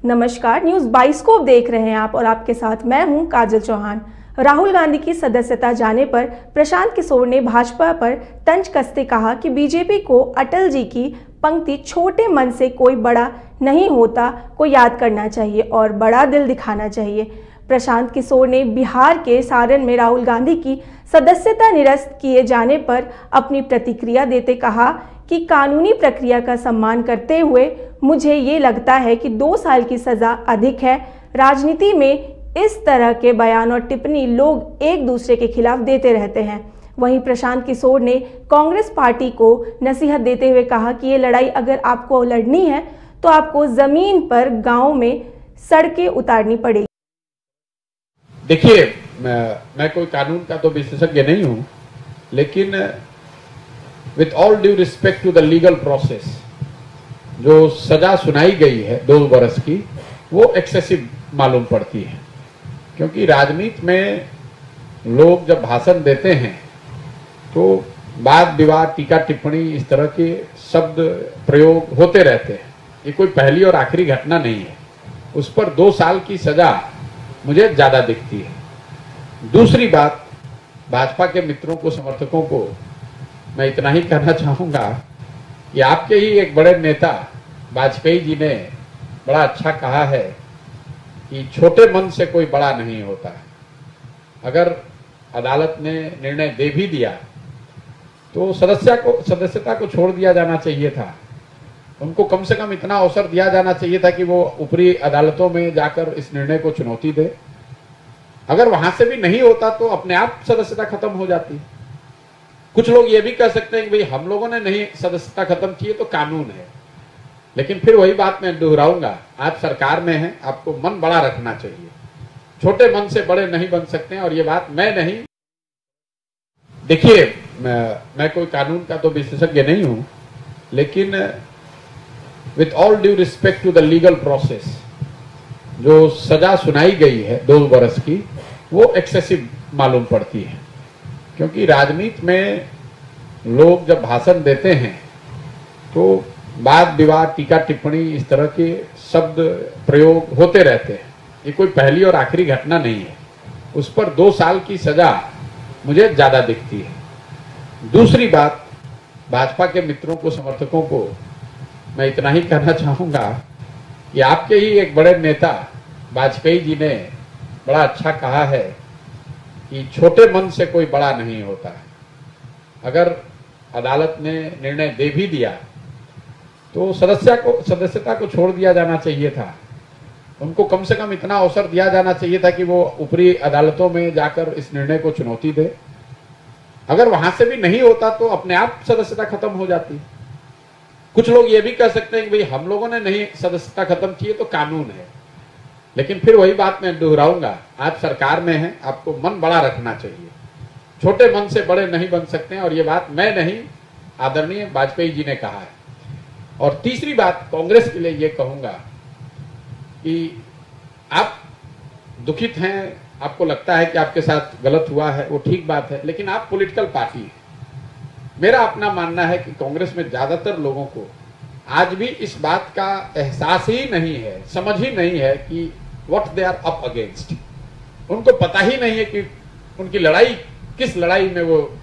नमस्कार, news bioscope देख रहे हैं आप और आपके साथ मैं हूं काजल चौहान। राहुल गांधी की सदस्यता जाने पर प्रशांत किशोर ने भाजपा पर तंज कसते कहा कि बीजेपी को अटल जी की पंक्ति छोटे मन से कोई बड़ा नहीं होता को याद करना चाहिए और बड़ा दिल दिखाना चाहिए। प्रशांत किशोर ने बिहार के सारण में राहुल गांधी की सदस्यता निरस्त किए जाने पर अपनी प्रतिक्रिया देते कहा कि कानूनी प्रक्रिया का सम्मान करते हुए मुझे ये लगता है कि 2 साल की सज़ा अधिक है। राजनीति में इस तरह के बयान और टिप्पणी लोग एक दूसरे के खिलाफ देते रहते हैं। वहीं प्रशांत किशोर ने कांग्रेस पार्टी को नसीहत देते हुए कहा कि ये लड़ाई अगर आपको लड़नी है तो आपको ज़मीन पर गाँव में सड़कें उतारनी पड़ेगी। देखिए, मैं कोई कानून का तो विशेषज्ञ नहीं हूं, लेकिन with all due respect to the legal process, जो सजा सुनाई गई है 2 बरस की, वो एक्सेसिव मालूम पड़ती है। क्योंकि राजनीति में लोग जब भाषण देते हैं तो वाद विवाद, टीका टिप्पणी, इस तरह के शब्द प्रयोग होते रहते हैं। ये कोई पहली और आखिरी घटना नहीं है। उस पर 2 साल की सजा मुझे ज्यादा दिखती है। दूसरी बात, भाजपा के मित्रों को, समर्थकों को मैं इतना ही कहना चाहूंगा कि आपके ही एक बड़े नेता वाजपेयी जी ने बड़ा अच्छा कहा है कि छोटे मन से कोई बड़ा नहीं होता है। अगर अदालत ने निर्णय दे भी दिया तो सदस्यता को छोड़ दिया जाना चाहिए था। उनको कम से कम इतना अवसर दिया जाना चाहिए था कि वो ऊपरी अदालतों में जाकर इस निर्णय को चुनौती दे। अगर वहां से भी नहीं होता तो अपने आप सदस्यता खत्म हो जाती। कुछ लोग ये भी कह सकते हैं कि भाई हम लोगों ने नहीं सदस्यता खत्म की है तो कानून है, लेकिन फिर वही बात मैं दोहराऊंगा, आप सरकार में हैं, आपको मन बड़ा रखना चाहिए। छोटे मन से बड़े नहीं बन सकते हैं, और ये बात मैं नहीं। देखिए, मैं कोई कानून का तो विशेषज्ञ नहीं हूं, लेकिन with all due respect to the legal process, जो सजा सुनाई गई है 2 बरस की, वो एक्सेसिव मालूम पड़ती है। क्योंकि राजनीति में लोग जब भाषण देते हैं तो वाद विवाद, टीका टिप्पणी, इस तरह के शब्द प्रयोग होते रहते हैं। ये कोई पहली और आखिरी घटना नहीं है। उस पर 2 साल की सजा मुझे ज्यादा दिखती है। दूसरी बात, भाजपा के मित्रों को, समर्थकों को मैं इतना ही कहना चाहूंगा कि आपके ही एक बड़े नेता वाजपेयी जी ने बड़ा अच्छा कहा है कि छोटे मन से कोई बड़ा नहीं होता है। अगर अदालत ने निर्णय दे भी दिया तो सदस्यता को छोड़ दिया जाना चाहिए था। उनको कम से कम इतना अवसर दिया जाना चाहिए था कि वो ऊपरी अदालतों में जाकर इस निर्णय को चुनौती दे। अगर वहां से भी नहीं होता तो अपने आप सदस्यता खत्म हो जाती। कुछ लोग ये भी कह सकते हैं कि भाई हम लोगों ने नहीं सदस्यता खत्म की है तो कानून है, लेकिन फिर वही बात मैं दोहराऊंगा, आप सरकार में हैं, आपको मन बड़ा रखना चाहिए। छोटे मन से बड़े नहीं बन सकते हैं, और ये बात मैं नहीं, आदरणीय वाजपेयी जी ने कहा है। और तीसरी बात, कांग्रेस के लिए ये कहूंगा कि आप दुखित हैं, आपको लगता है कि आपके साथ गलत हुआ है, वो ठीक बात है, लेकिन आप पॉलिटिकल पार्टी हैं। मेरा अपना मानना है कि कांग्रेस में ज्यादातर लोगों को आज भी इस बात का एहसास ही नहीं है, समझ ही नहीं है कि what they are up against. उनको पता ही नहीं है कि उनकी लड़ाई, किस लड़ाई में वो